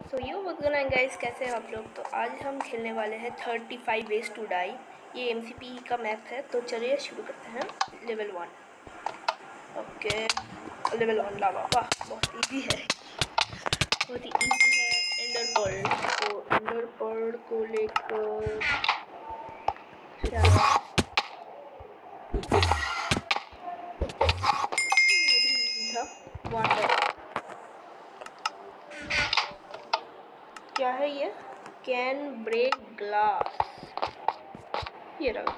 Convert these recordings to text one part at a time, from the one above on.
सो yo what's guys, कैसे हैं आप लोग। तो आज हम खेलने वाले हैं 35 वेज टू डाई। ये एमसीपी का मैप है। तो चलिए शुरू करते हैं। लेवल 1। Okay, level 1 lava. वाह, बहुत इजी है, बहुत ही इजी है। एंडर पर्ल, तो एंडर पर्ल को लेकर क्या है ये? कैन ब्रेक ग्लास, ये रहा।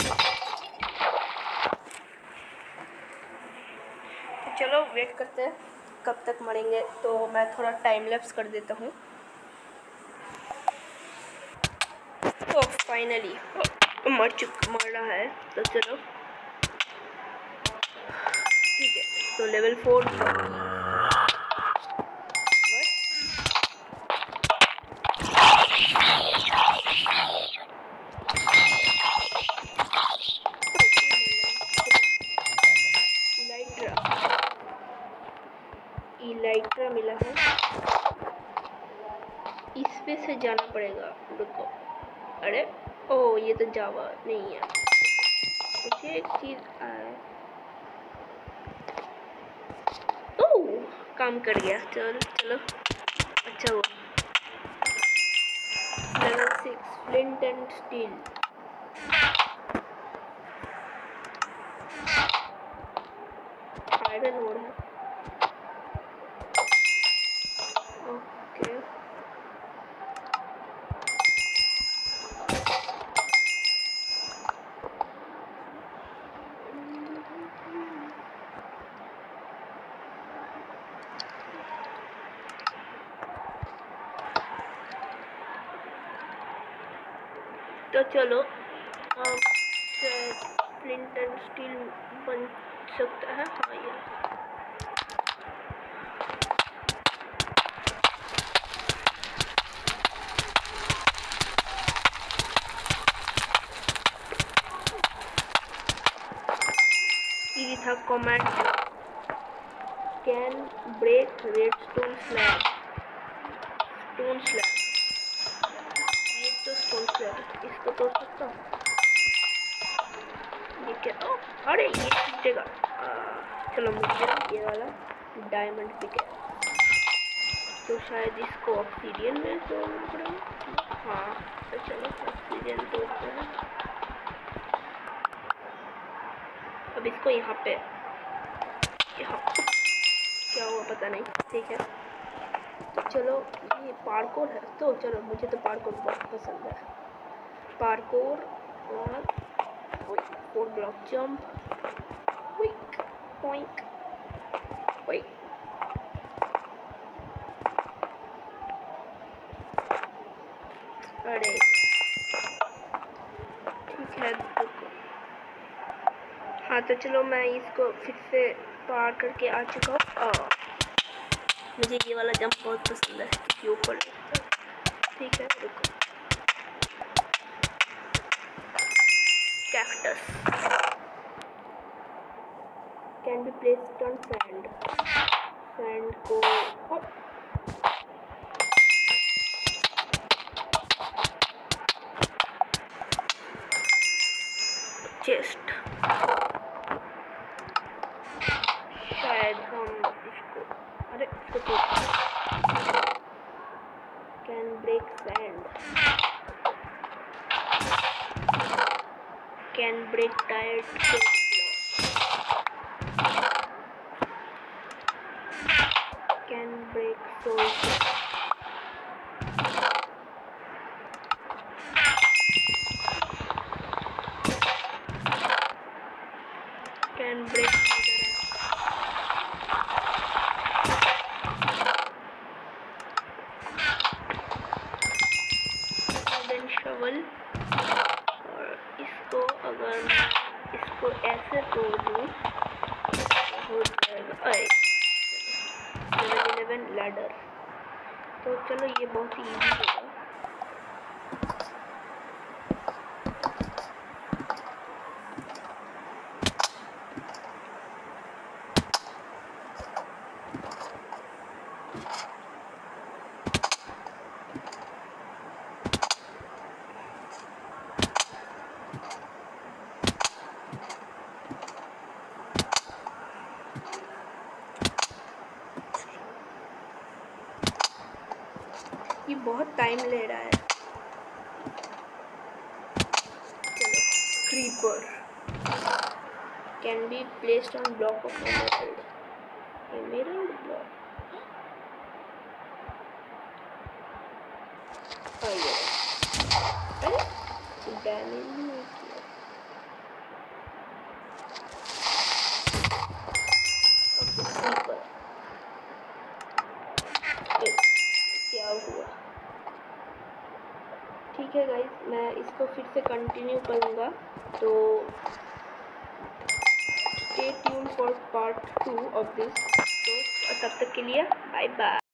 तो चलो वेट करते हैं कब तक मरेंगे। तो मैं थोड़ा टाइम लैप्स कर देता हूँ। तो फाइनली मर रहा है। तो चलो ठीक है। तो लेवल 4 इलाइट्रा मिला है। इस पे से जाना पड़ेगा। रुको, अरे ओ ये तो जावा नहीं है। मुझे एक चीज ओह, काम कर गया। चलो अच्छा हुआ। Level 6 flint and steel. Iron ore है। ओके, तो चलो फ्लिंट एंड स्टील बन सकता है। हाँ, ये था command. Can break redstone slab. Stone slab, ये तो स्टोन स्लैब है। इसको तोड़ सकता हूँ। ये क्या? अरे ये टूटेगा। चलो मुझे ये वाला डायमंड पिक है। तो शायद इसको ऑक्सीडियन में तोड़ना पड़ेगा। हाँ, तो चलो ऑक्सीडियन तोड़ते हैं। अब इसको यहाँ पे क्या हुआ पता नहीं। ठीक है, तो चलो ये पार्कोर है। तो चलो, मुझे तो पार्कोर बहुत पसंद है। पार्कोर और 4 ब्लॉक जंप, क्विक पॉइंट। अरे ठीक है, हाँ तो चलो मैं इसको फिर से पार करके आ चुका हूँ। मुझे ये वाला जंप बहुत पसंद है क्योंकि ऊपर। ठीक है, रुको। Cactus can be placed on sand. Sand को चेस्ट, शायद हम इसको, अरे इसको can break sand, can break tyre, can break soul, can break shovel. और इसको अगर मैं इसको ऐसे तोड़ दूँ हो जाएगा। 11 लैडर। तो चलो ये बहुत ही इजी होगा। ये बहुत टाइम ले रहा है। चलो, creeper can be placed on block of emerald block. अरे डैमेज नहीं किया। क्रीपर क्या हुआ? ठीक है गाइस, मैं इसको फिर से कंटिन्यू करूँगा, तो stay tune for part 2 of this. तो तब तक के लिए बाय बाय।